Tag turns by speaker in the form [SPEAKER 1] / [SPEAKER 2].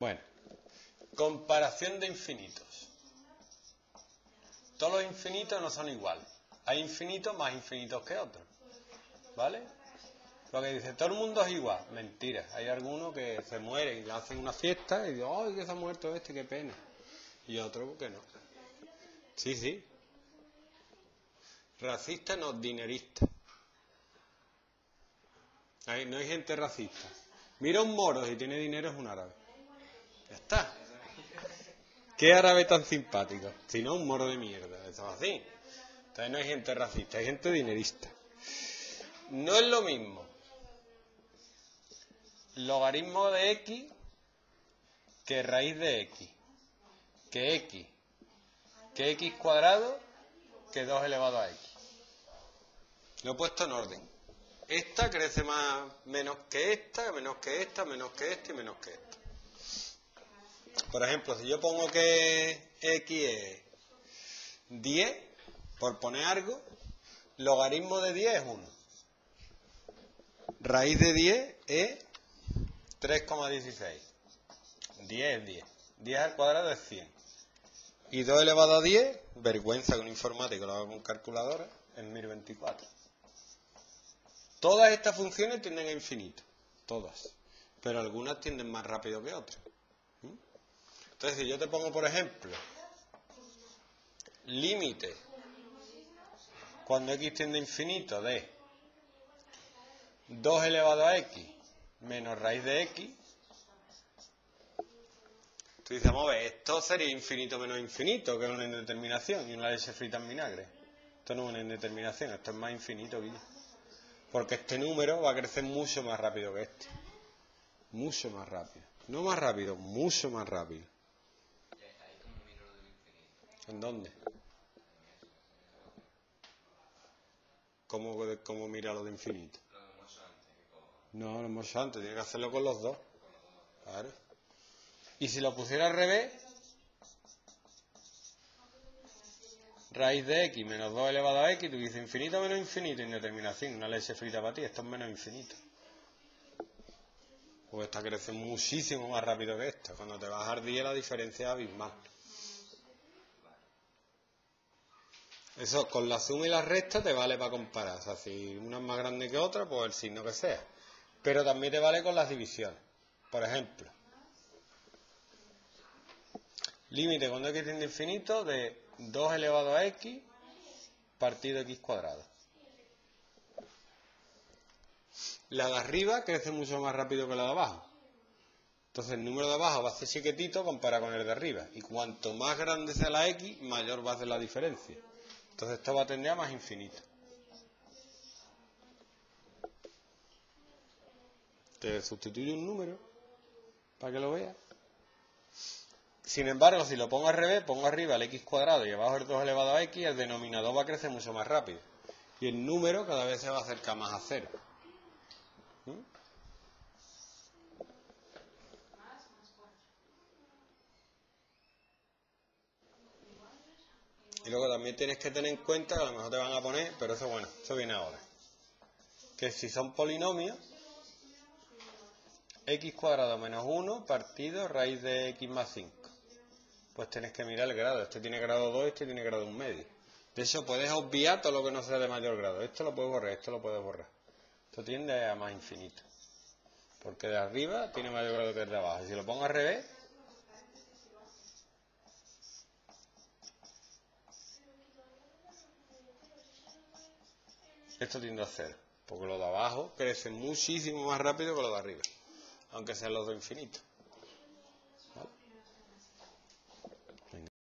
[SPEAKER 1] Bueno, comparación de infinitos. Todos los infinitos no son iguales. Hay infinitos más infinitos que otros. ¿Vale? Porque dice, todo el mundo es igual. Mentira. Hay algunos que se mueren y le hacen una fiesta y dicen, ¡ay, que se ha muerto este, qué pena! Y otros que no. Sí, sí. Racista no, dinerista. No hay gente racista. Mira un moro, si tiene dinero es un árabe. Ya está. ¿Qué árabe tan simpático? Si no, un moro de mierda. Eso es así. Entonces no hay gente racista, hay gente dinerista. No es lo mismo logaritmo de x que raíz de x, que x cuadrado, que 2 elevado a x. Lo he puesto en orden. Esta crece menos que esta, menos que esta, menos que esta y menos que esta. Por ejemplo, si yo pongo que x es 10, por poner algo, logaritmo de 10 es 1. Raíz de 10 es 3,16. 10 es 10. 10 al cuadrado es 100. Y 2 elevado a 10, vergüenza que un informático lo haga con calculadora, es 1024. Todas estas funciones tienden a infinito. Todas. Pero algunas tienden más rápido que otras. Entonces, si yo te pongo, por ejemplo, límite cuando x tiende a infinito de 2 elevado a x menos raíz de x, tú dices, vamos a ver, esto sería infinito menos infinito, que es una indeterminación y una leche frita en vinagre. Esto no es una indeterminación, esto es más infinito que yo. Porque este número va a crecer mucho más rápido que este. Mucho más rápido. No más rápido, mucho más rápido. ¿En dónde? ¿Cómo mira lo de infinito? No, lo hemos hecho antes, tiene que hacerlo con los dos. Claro. Y si lo pusiera al revés, raíz de x menos 2 elevado a x, tú dices infinito menos infinito, indeterminación, una leche frita para ti, esto es menos infinito. Pues esta crece muchísimo más rápido que esta. Cuando te vas a 10 la diferencia es abismal. Eso con la suma y la resta te vale para comparar. O sea, si una es más grande que otra, pues el signo que sea. Pero también te vale con las divisiones. Por ejemplo, límite cuando x tiende a infinito de 2 elevado a x partido x cuadrado. La de arriba crece mucho más rápido que la de abajo. Entonces el número de abajo va a ser chiquitito comparado con el de arriba. Y cuanto más grande sea la x, mayor va a ser la diferencia. Entonces esto va a tender a más infinito. Te sustituyo un número para que lo veas. Sin embargo, si lo pongo al revés, pongo arriba el x cuadrado y abajo el 2 elevado a x, el denominador va a crecer mucho más rápido. Y el número cada vez se va a acercar más a cero. Y luego también tienes que tener en cuenta, que a lo mejor te van a poner, pero eso bueno, eso viene ahora. Que si son polinomios, x cuadrado menos 1 partido raíz de x más 5. Pues tienes que mirar el grado. Este tiene grado 2, este tiene grado 1 medio. De hecho, puedes obviar todo lo que no sea de mayor grado. Esto lo puedes borrar, esto lo puedes borrar. Esto tiende a más infinito. Porque de arriba tiene mayor grado que el de abajo. Y si lo pongo al revés, esto tiende a cero. Porque lo de abajo crece muchísimo más rápido que lo de arriba. Aunque sean los dos infinitos.